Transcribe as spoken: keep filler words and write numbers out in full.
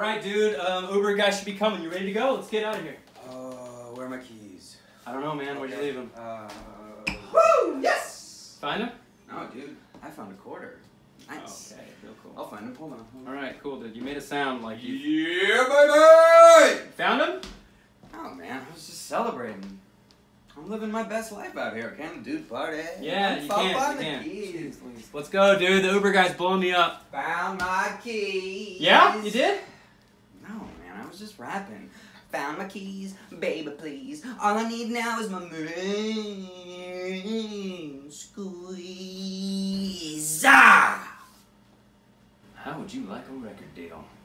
Alright, dude. Um, Uber guy should be coming. You ready to go? Let's get out of here. Uh, where are my keys? I don't know, man. Where'd you leave them? Uh, woo! Yes! Find them? No, dude. I found a quarter. Nice. Okay, real cool. I'll find them. Hold on. Hold on. Alright, cool, dude. You made a sound like you... Yeah, baby! Found them? Oh, man. I was just celebrating. I'm living my best life out here. Can dude party? Yeah, you can't. Find You the can't. keys. Let's go, dude. The Uber guy's blowing me up. Found my keys. Yeah? You did? No, man. I was just rapping. Found my keys, baby, please. All I need now is my brain squeeze. Ah! How would you like a record deal?